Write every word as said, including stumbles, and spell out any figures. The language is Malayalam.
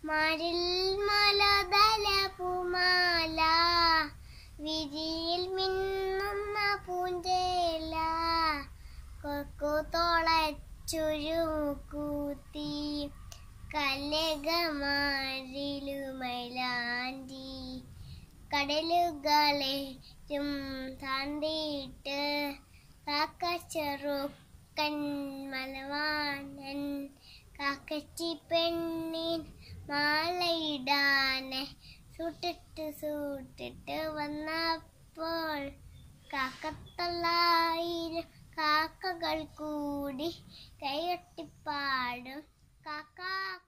മാരിൽ മലതല പൂമാല വിരിയിൽ മിന്നുന്ന പൂഞ്ചേല കൊക്കു തോളച്ചുരുമുക്കൂത്തി കലകമാരിലുമൈലാഞ്ചി കടലുകളെയും താണ്ടിയിട്ട് കാക്കച്ചെറുക്കൻ മലവാനൻ കാക്കച്ചി പെണ്ണിൻ മാലയിടാനെ സൂട്ടിട്ട് സൂട്ടിട്ട് വന്നപ്പോൾ കാക്കത്തൊള്ളായിരം കാക്കകൾ കൂടി കൈകൊട്ടിപ്പാടും കാക്ക